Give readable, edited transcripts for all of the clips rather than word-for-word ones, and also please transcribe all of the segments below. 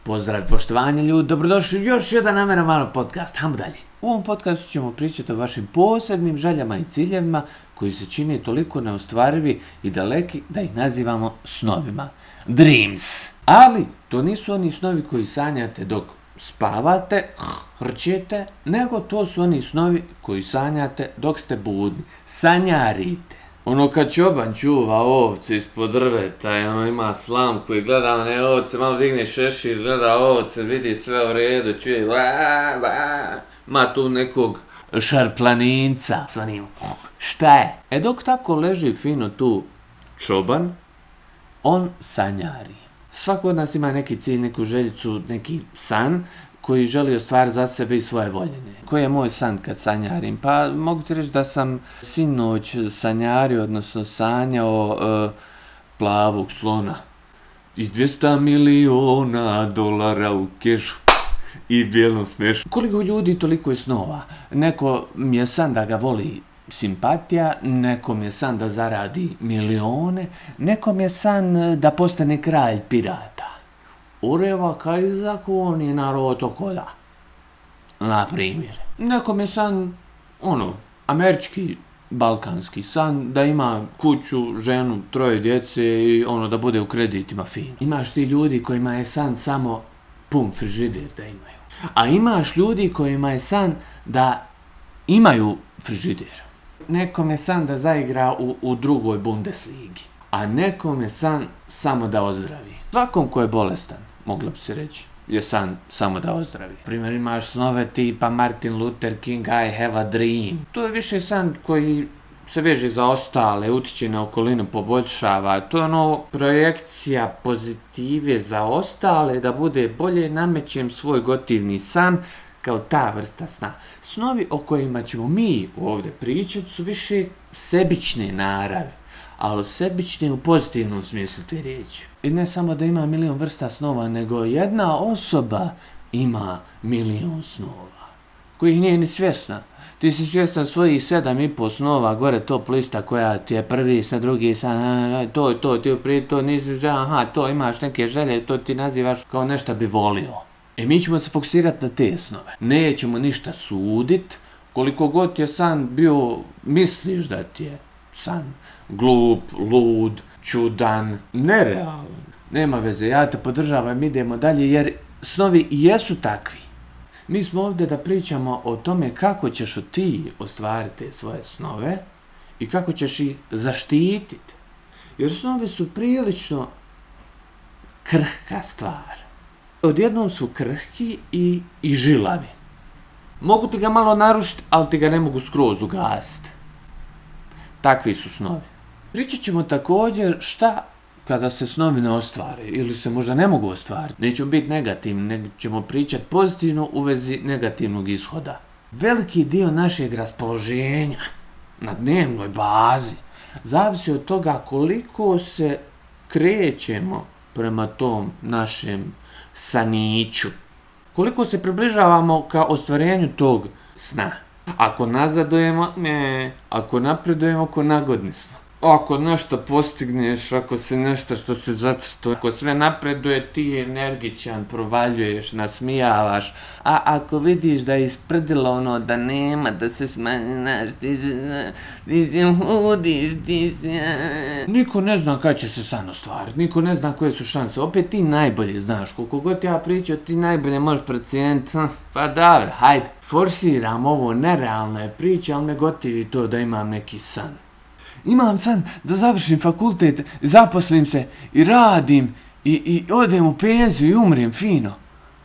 Pozdrav, poštovanje ljudi, dobrodošli u još jedan Amena Malo podcast, hajmo dalje. U ovom podcastu ćemo pričati o vašim posebnim željama i ciljevima koji se čine toliko neostvarivi i daleki da ih nazivamo snovima. Dreams. Ali to nisu oni snovi koji sanjate dok spavate, hrčete, nego to su oni snovi koji sanjate dok ste budni. Sanjarite. Ono kad čoban čuva ovce ispod drveta i ono ima slamku i gleda one ovce, malo digne šešir, gleda ovce, vidi sve u redu, čuje ima tu nekog šarplaninca s onim, šta je? Dok tako leži fino tu čoban, on sanjari. Svako od nas ima neki cilj, neku željicu, neki san koji želi ostvariti za sebe i svoje voljene. Koji je moj san kad sanjarim? Pa mogu ti reći da sam sinoć sanjario, odnosno sanjao plavog slona i 200 miliona dolara u kešu i bijelom smešu. Koliko ljudi, toliko je snova. Neko mi je san da ga voli simpatija, nekom je san da zaradi milione, nekom je san da postane kralj pirata. Ureva kaj zakoni narod okoda. Na primjer. Nekom je san, američki, balkanski san, da ima kuću, ženu, 3 djece i da bude u kreditima fino. Imaš ti ljudi kojima je san samo pun frižider da imaju. A imaš ljudi kojima je san da imaju frižider. Nekom je san da zaigra u drugoj Bundesligi. A nekom je san samo da ozdravi. Svakom ko je bolestan, moglo bi se reći, je san samo da ozdravi. Primjer, imaš snove tipa Martin Luther King, I have a dream. To je više san koji se veže za ostale, utiče na okolinu, poboljšava. To je projekcija pozitive za ostale, da bude bolje, namećem svoj gotivni san, kao ta vrsta sna. Snovi o kojima ćemo mi ovdje pričati su više sebične narave, ali sebične u pozitivnom smislu te riječi. I ne samo da ima milion vrsta snova, nego jedna osoba ima milion snova, kojih nije ni svjesna. Ti si svjestan svojih 7,5 snova, gore top lista koja ti je prvi, sa drugi, to, prije to nisi, to imaš neke želje, to ti nazivaš kao nešto bi volio. Mi ćemo se fokusirati na te snove. Nećemo ništa sudit, koliko god je san bio, misliš da ti je san glup, lud, čudan, nerealan. Nema veze, ja te podržavam, idemo dalje, jer snovi jesu takvi. Mi smo ovdje da pričamo o tome kako ćeš ti ostvariti svoje snove i kako ćeš ih zaštititi. Jer snovi su prilično krhka stvar. Odjednom su krhki i žilavi. Mogu ti ga malo narušiti, ali ti ga ne mogu skroz ugasiti. Takvi su snovi. Pričat ćemo također šta kada se snovi ne ostvare ili se možda ne mogu ostvariti. Nećemo biti negativni, nego ćemo pričati pozitivno u vezi negativnog ishoda. Veliki dio našeg raspoloženja na dnevnoj bazi zavisi od toga koliko se krećemo prema tom našem saniću. Koliko se približavamo ka ostvarenju tog sna. Ako nazadujemo, ne. Ako napredujemo, ako nagodni smo. Ako nešto postigneš, ako se nešto što se zacrto, ako sve napreduje, ti energičan, provaljuješ, nasmijavaš. A ako vidiš da je ispredilo da nema, da se smanjinaš, ti se hudiš, ti se... Niko ne zna kada će se san ostvariti, niko ne zna koje su šanse. Opet ti najbolje znaš, koliko god ja pričao, ti najbolje možeš procijeniti. Pa dobro, hajde. Forsiram ovo, nerealna je priča, ali me gotivi to da imam neki san. Imam san da završim fakultet, zaposlim se i radim i odem u penziju i umrem fino.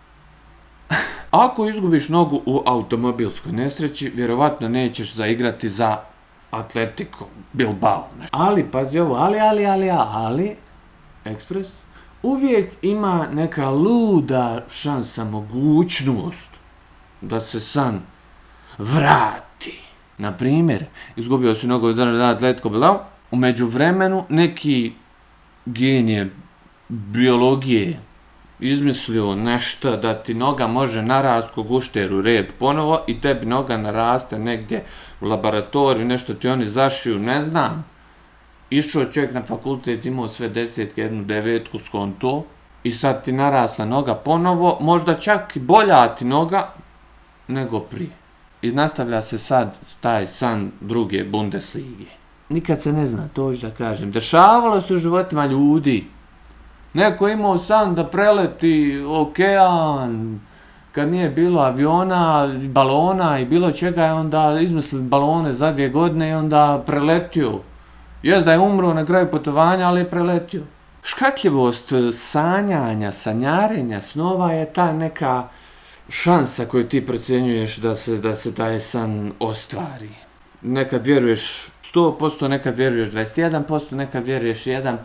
Ako izgubiš nogu u automobilskoj nesreći, vjerovatno nećeš zaigrati za Atletico Bilbao. Ali, pazi ovo, ali, Ekspres, uvijek ima neka luda šansa, mogućnost da se san vrati. Na primjer, izgubio si nogu za Atletico Bilbao, u međuvremenu neki genije biologije izmislio nešto da ti noga može narast ko gušter u rep ponovo i tebi noga naraste negdje u laboratoriju, nešto ti oni zašiju, ne znam. Išao čovjek na fakultet, imao sve 10, 1 9 skonto i sad ti narasla noga ponovo, možda čak i bolja ti noga nego prije. I nastavlja se sad taj san druge Bundeslige. Nikad se ne zna, to ću da kažem. Dešavalo se u životima ljudi. Neko je imao san da preleti okean, kad nije bilo aviona, balona i bilo čega, je onda izmislili balone za 2 godine i onda preletio. Jest da je umro na kraju putovanja, ali je preletio. Škakljivost sanjanja, sanjarenja snova je ta neka šansa koju ti procjenjuješ da se taj san ostvari. Nekad vjeruješ 100%, nekad vjeruješ 21%, nekad vjeruješ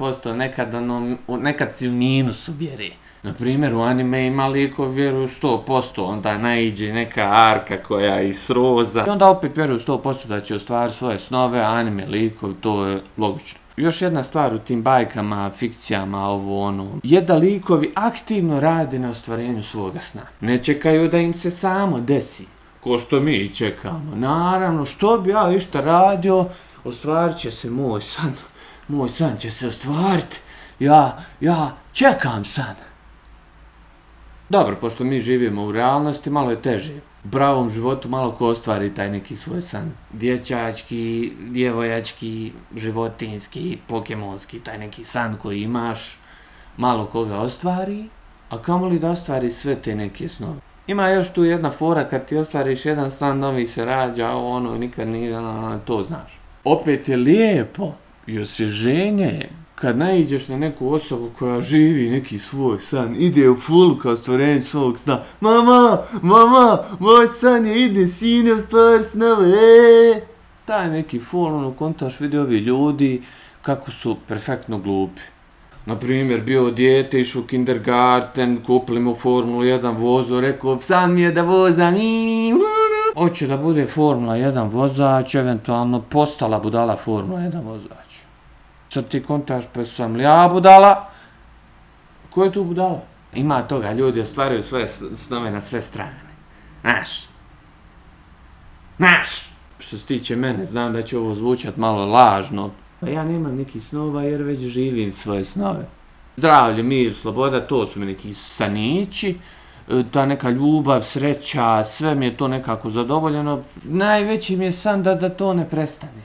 1%, nekad si u minusu vjeri. Na primjer, u anime ima likovi vjeruju 100%, onda naiđe neka arka koja je iz roza. I onda opet vjeruju 100% da će ostvariti svoje snove, anime likovi, to je logično. Još jedna stvar u tim bajkama, fikcijama, ovo ono, je da likovi aktivno rade na ostvarenju svoga sna. Ne čekaju da im se samo desi, ko što mi čekamo. Naravno, što bi ja išta radio, ostvarit će se moj san će se ostvariti, ja čekam san. Dobro, pošto mi živimo u realnosti, malo je teže. U pravom životu malo ko ostvari taj neki svoj san. Dječački, djevojački, životinski, pokemonski, taj neki san koji imaš, malo koga ostvari, a kamoli da ostvari sve te neke snove. Ima još tu jedna fora, kad ti ostvariš jedan san, novi se rađa, ono, nikad nije, to znaš. Opet je lijepo i osvježenje kad naiđeš na neku osobu koja živi neki svoj san, ide u fullu ka ostvarenju svog sna. Mama, moj san je, ide sine, ostvari snove, Taj neki full, kontaš vidi ovi ljudi kako su perfektno glupi. Naprimjer, bio dijete, išao u kindergarten, kupili mu Formulu 1 vozu, rekao, san mi je da vozam, hoće da bude Formula 1 vozač, eventualno postala budala Formula 1 vozač. Sad ti kontaš, pa sam li ja budala? Ko je tu budala? Ima toga, ljudi ostvaraju svoje snove na sve strane. Znaš. Što se tiče mene, znam da će ovo zvučat malo lažno. Ja nemam nekih snova jer već živim svoje snove. Zdravlje, mir, sloboda, to su mi neki sanići. Ta neka ljubav, sreća, sve mi je to nekako zadovoljeno. Najveći mi je san da to ne prestane.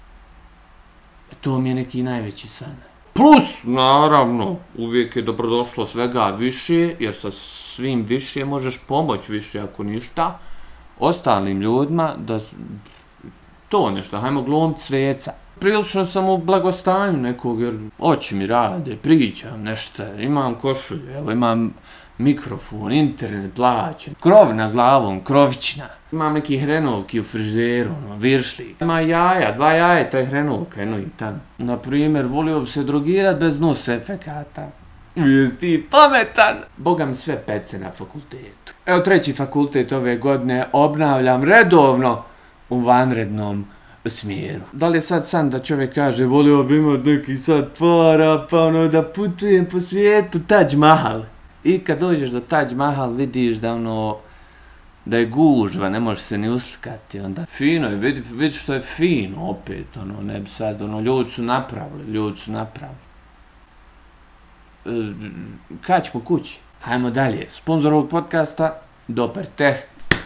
To mi je neki najveći san. Plus, naravno, uvijek je dobrodošlo svega više, jer sa svim više možeš pomoći više ako ništa ostalim ljudima da to nešto, hajmo glumiti sveca. Prilično sam u blagostanju nekog, jer oči mi rade, pričam nešto, imam košulju, evo imam mikrofon, internet plaćen, krov na glavom, krovićna. Imam neki hrenovki u frižideru, viršlik. Ima jaja, 2 jajeta hrenovka, eno i tam. Naprimjer, volio bi se drogirat bez nus efekata. Jesi ti pametan? Boga mi sve pece na fakultetu. Evo 3. fakultet ove godine obnavljam redovno u vanrednom smjeru. Da li je sad san da čovjek kaže volio bi imat neki sad para pa ono da putujem po svijetu, Taj Mahal. I kad dođeš do Taj Mahal vidiš da da je gužva, ne možeš se ni uslikati, onda fino je, vidi što je fino opet, ne bi sad, ljudi su napravili. Kad ćemo kući? Hajmo dalje, sponzor ovog podcasta, Doper Teh.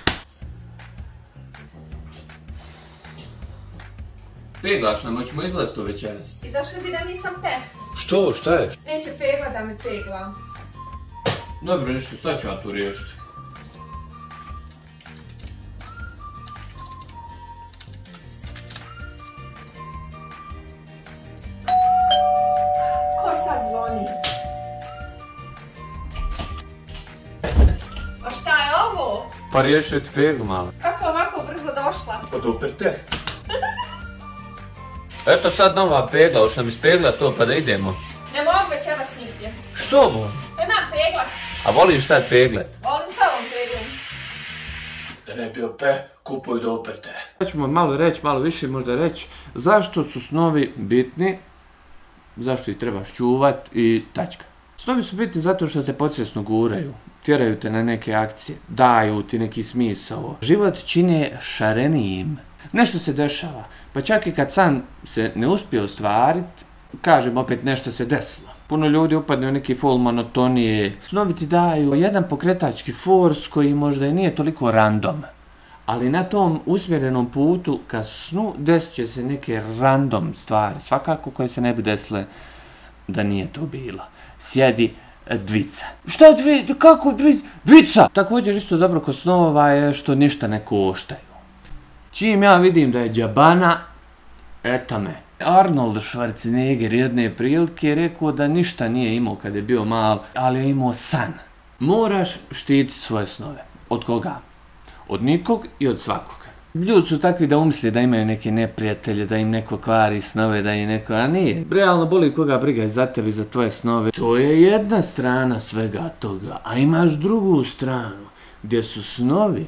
Peglaš nam, hoćemo izlaziti to večeras. I zašto bi da nisam peh? Što, šta je? Neće pegla da me pegla. Dobro, nešto, sad ću ja to riješiti. Ko sad zvoni? A šta je ovo? Pa riješio ti peglu malo. Kako ovako brzo došla? Pa Doper Teh. Eto sad nova pegla, hoće nam ispegla to pa da idemo. Ne mogu večeras nigdje. Što bo? Imam peglat. A voliš sad peglet? Volim sa ovom peglom. Da ne bio kupuj Doper Teh. Sad ćemo malo reći, malo više možda reći, zašto su snovi bitni, zašto ih trebaš čuvat i tačka. Snovi su bitni zato što te podsvjesno guraju, tjeraju te na neke akcije, daju ti neki smisao. Život čine šarenijim. Nešto se dešava, pa čak i kad san se ne uspije ostvariti, kažem opet nešto se desilo. Puno ljudi upadne u neki full monotonije. Snovi ti daju jedan pokretački force koji možda i nije toliko random. Ali na tom usmjerenom putu ka snu desit će se neke random stvari. Svakako koje se ne bi desile da nije to bilo. Sjedi dvica. Šta kako dvica? Također isto dobro kod snova je što ništa ne koštaju. Čim ja vidim da je džabana, eto me. Arnold Schwarzenegger jedne prilike je rekao da ništa nije imao kad je bio mal, ali je imao san. Moraš štiti svoje snove. Od koga? Od nikog i od svakog. Ljudi su takvi da umisli da imaju neke neprijatelje, da im neko kvari snove, da im neko... A nije. Realno boli koga briga za tebi, za tvoje snove. To je jedna strana svega toga. A imaš drugu stranu, gdje su snovi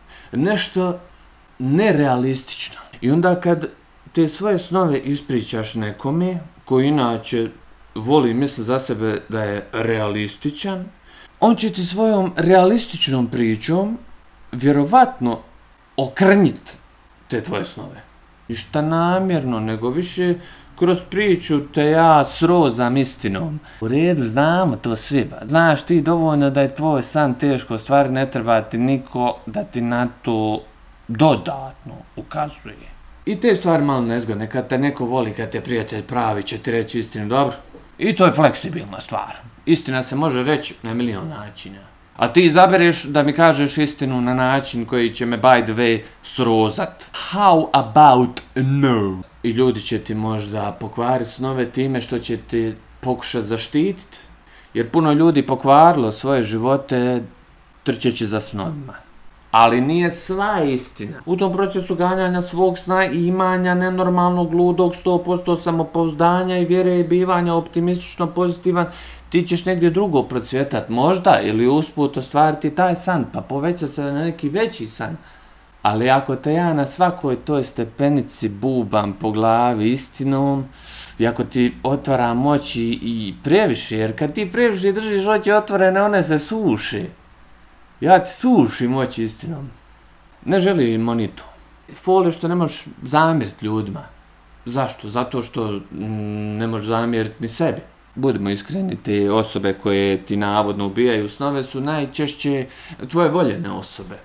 nešto nerealistično. I onda kad te svoje snove ispričaš nekome, koji inače voli misli za sebe da je realističan, on će ti svojom realističnom pričom vjerovatno okrnjit te tvoje snove. Ništa namjerno, nego više kroz priču te ja srozam istinom. U redu, znamo to svi. Znaš ti dovoljno da je tvoj san teško, stvari ne treba ti niko da ti na to dodatno ukazuje. I te stvari malo nezgodne, kad te neko voli, kad te prijatelj pravi, će ti reći istinu, dobro? I to je fleksibilna stvar. Istina se može reći na milion načina. A ti izabereš da mi kažeš istinu na način koji će me by the way srozat. How about no? I ljudi će ti možda pokvariti snove time što će ti pokušati zaštititi. Jer puno ljudi pokvarilo svoje živote trčeći za snovima. Ali nije sva istina. U tom procesu ganjanja svog sna i imanja nenormalnog, ludog, 100% samopouzdanja i vjere i bivanja optimistično pozitivan, ti ćeš negdje drugo procvjetat, možda, ili usput ostvariti taj san, pa povećat se na neki veći san. Ali ako te ja na svakoj toj stepenici bubam po glavi istinom, i ako ti otvaram oči i previše, jer kad ti previše držiš oči otvorene, one se suše. Ja ti sušim oči istinom. Ne želim oni to. Fole što ne možeš zamjeriti ljudima. Zašto? Zato što ne možeš zamjeriti ni sebi. Budimo iskreni, te osobe koje ti navodno ubijaju snove su najčešće tvoje voljene osobe.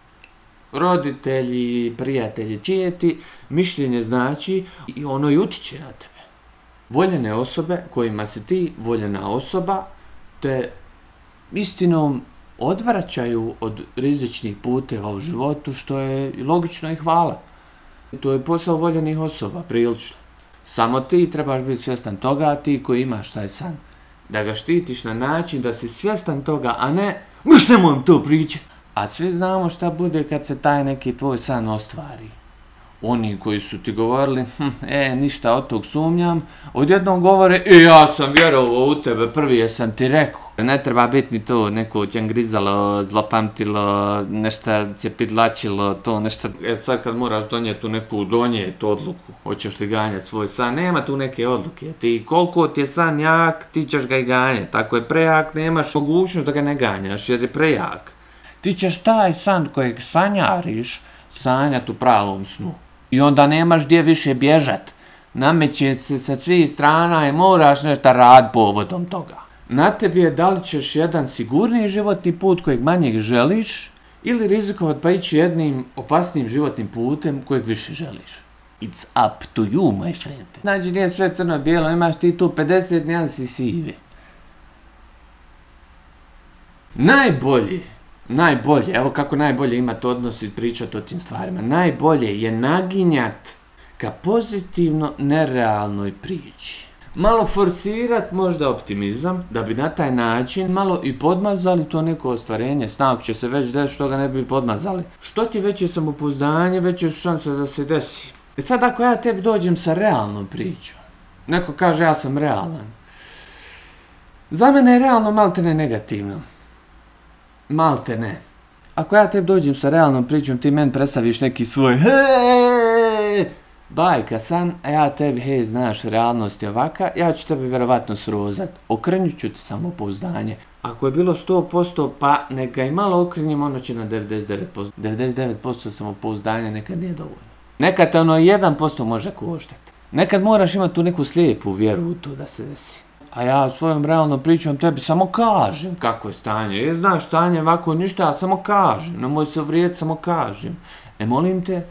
Roditelji, prijatelji, čije ti mišljenje znači i ono i utiče na tebe. Voljene osobe kojima si ti voljena osoba te istinom odvraćaju od rizičnih puteva u životu, što je logično i hvala. To je posao voljenih osoba, prilično. Samo ti trebaš biti svjestan toga, ti koji imaš taj san. Da ga štitiš na način da si svjestan toga, a ne muš nemoj to pričati. A svi znamo šta bude kad se taj neki tvoj san ostvari. Oni koji su ti govorili, ništa od tog sumnjam, odjednom govore, ja sam vjerovao u tebe, prvi jer sam ti rekao. Ne treba biti ni to neko ćangrizalo, zlopamtilo, nešto cijepidlačilo, to nešto. Sad kad moraš donijeti neku odluku, hoćeš li ganjati svoj san, nema tu neke odluke. Ti koliko ti je san jak, ti ćeš ga i ganjati. Ako je prejak, nemaš mogućnost da ga ne ganjaš jer je prejak. Ti ćeš taj san kojeg sanjariš, sanjati u pravom snu. I onda nemaš gdje više bježat. Nameće se sa svih strana i moraš nešto raditi povodom toga. Na tebi je da li ćeš jedan sigurniji životni put kojeg manje želiš ili rizikovat pa ići jednim opasnijim životnim putem kojeg više želiš. It's up to you, my friend. Znači nije sve crno bijelo, imaš ti tu 50 nijansi sive. Najbolje, evo kako najbolje imati odnos i pričati o tim stvarima. Najbolje je naginjat ka pozitivno nerealnoj priči. Malo forsirat možda optimizam, da bi na taj način malo i podmazali to neko ostvarenje. Snak će se već desiti što ga ne bi podmazali. Što ti veće samopouzdanje, veće šanse da se desi. I sad ako ja tebi dođem sa realnom pričom, neko kaže ja sam realan. Za mene je realno maltene negativno. Maltene. Ako ja tebi dođem sa realnom pričom, ti meni predstaviš neki svoj bajka san, a ja tebi, znaš, realnost je ovaka, ja ću tebi vjerovatno srozat. Okrenut ću ti samopouzdanje. Ako je bilo 100%, pa neka i malo okrenjem, ono će na 99%. 99% samopouzdanja nekad nije dovoljno. Nekad ono 1% može koštati. Nekad moraš imati tu neku slijepu vjeru u to da se desi. a ja svojom realnom pričom tebi samo kažem kako je stanje. Znaš, stanje ovako ništa, ja samo kažem. Nemoj se uvrijediti, samo kažem. Molim te,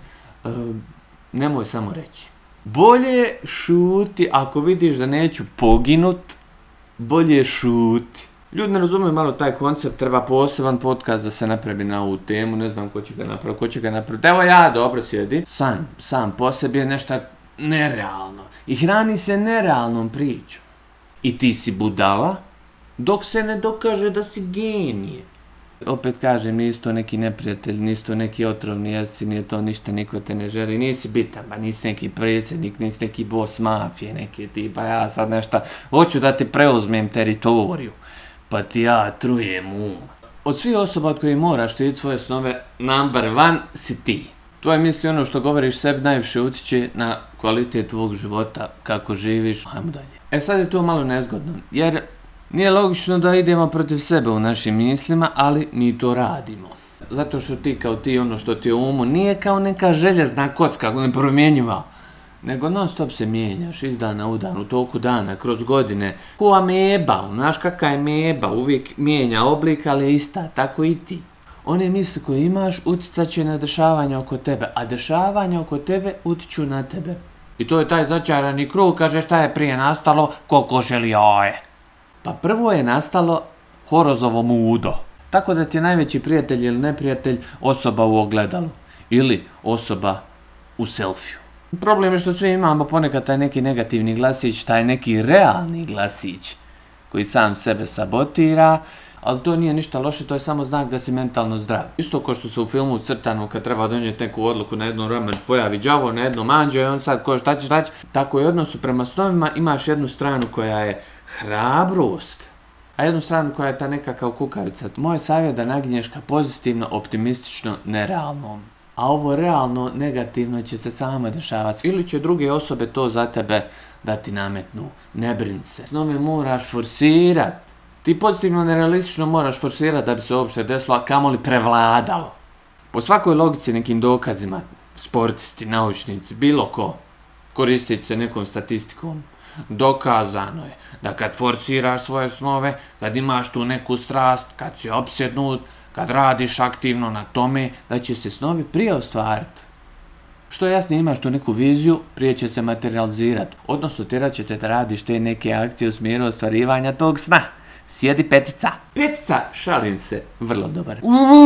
nemoj samo reći. Bolje šuti, ako vidiš da neću poginut, bolje šuti. Ljudi ne razumiju malo taj koncept, treba poseban podcast da se napravi na ovu temu, ne znam ko će ga napraviti. Evo ja, dobro sjedi. Sam po sebi je nešto nerealno. I hrani se nerealnom pričom. I ti si budala, dok se ne dokaže da si genije. Opet kažem, nisi to neki neprijatelj, nisi to neki otrovni jezici, nije to ništa, niko te ne želi, nisi bitan, ba nisi neki predsjednik, nisi neki boss mafije, neki tipa ja sad nešto, hoću da ti preuzmem teritoriju, pa ti ja trujem Od svih osoba od kojih moraš štititi svoje snove, number one si ti. Tvoje misli, ono što govoriš sebi, najviše utječe na kvalitet tvog života, kako živiš, ajmo dalje. Sad je to malo nezgodno, jer nije logično da idemo protiv sebe u našim mislima, ali mi to radimo. Zato što ti kao ti, ono što ti je u umu, nije kao neka željezna kocka, nepromjenjiva, nego non stop se mijenjaš iz dana u dan, u toku dana, kroz godine. Ko ameba, znaš kakva je ameba, uvijek mijenja oblik, ali je ista, tako i ti. One misli koje imaš utjecat će na dešavanja oko tebe, a dešavanja oko tebe utječu na tebe. I to je taj začarani krug, kaže šta je prije nastalo, koliko želi jaje. Pa prvo je nastalo horozovo mudo. Tako da ti je najveći prijatelj ili neprijatelj osoba u ogledalu. Ili osoba u selfiju. Problem je što svi imamo ponekad taj neki negativni glasić, taj neki realni glasić koji sam sebe sabotira, ali to nije ništa loše, to je samo znak da si mentalno zdrav. Isto kao što se u filmu crtano kad treba donijeti neku odluku na jednom ramenu pojavi đavo, na jednom anđeo i on sad ko šta ćeš reći, tako i odnosu prema snovima imaš jednu stranu koja je hrabrost, a jednu stranu koja je ta neka kao kukavica. Moj savjet da naginješ ka pozitivno, optimistično, nerealnom. A ovo realno, negativno će se samo dešavati. Ili će druge osobe to za tebe da ti nametnu. Ne brini se. Snove moraš forsirat. Ti pozitivno, nerealistično moraš forsirat da bi se uopšte desilo, a kamoli prevladalo. Po svakoj logici, nekim dokazima, sportisti, naučnici, bilo ko, koristit se nekom statistikom, dokazano je da kad forsiraš svoje snove, kad imaš tu neku strast, kad si opsjednut, kad radiš aktivno na tome, da će se snovi prije ostvariti. Što jasnije imaš tu neku viziju, prije će se materializirati. Odnosno, tjerat će te da radiš te neke akcije u smjeru ostvarivanja tog sna. Sjedi petica. Petica, šalim se, vrlo dobar.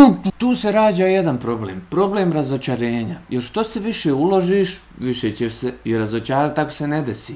Tu se rađa jedan problem. Problem razočarenja. Jer što se više uložiš, više ćeš se i razočarati ako se ne desi.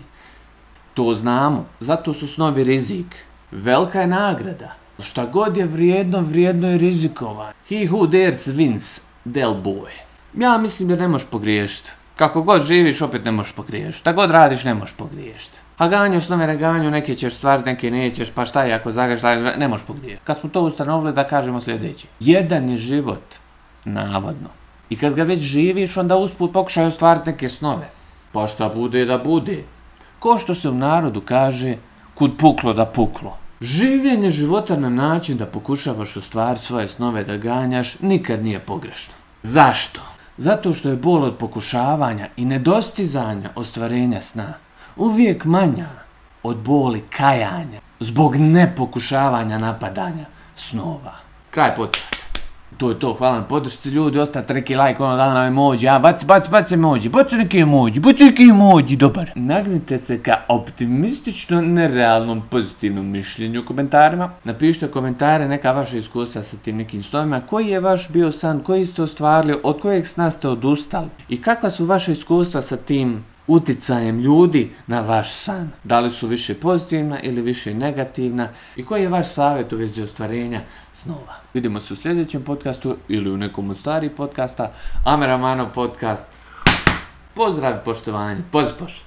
To znamo. Zato su snovi rizik. Velika je nagrada. Šta god je vrijedno je rizikovano. He who dares wins, del boy. Ja mislim da ne možeš pogriješiti. Kako god živiš, opet ne možeš pogriješiti. Šta god radiš, ne možeš pogriješiti. A ganju snove ne ganju, neke ćeš stvariti, neke nećeš, pa šta je ako zagaš, ne možeš pogriješiti. Kad smo to ustanovili, da kažemo sljedeće. Jedan je život, navodno. I kad ga već živiš, onda usput pokušaj ostvariti neke snove. Pa šta bude da bude. Ko što se u narodu kaže, kud puklo da puklo. Življenje života na način da pokušavaš ostvariti svoje snove da ganjaš nikad nije pogrešno. Zašto? Zato što je bol od pokušavanja i nedostizanja ostvarenja sna uvijek manja od boli kajanja zbog nepokušavanja napadanja snova. Kraj podcasta. To je to, hvala na podršci ljudi, ostavite neki like, ono dana emoji, baci emoji, baci neki emoji, dobar. Nagnite se ka optimistično, nerealnom, pozitivnom mišljenju u komentarima. Napišite komentare, neka vaša iskustva sa tim nekim snovima, koji je vaš bio san, koji ste ostvarili, od kojeg sna ste odustali i kakva su vaše iskustva sa tim uticajem ljudi na vaš san. Da li su više pozitivna ili više negativna i koji je vaš savjet u vezi ostvarenja snova. Vidimo se u sljedećem podcastu ili u nekom od starih podcasta. Amer Amanov podcast. Pozdrav i poštovanje. Pozdrav.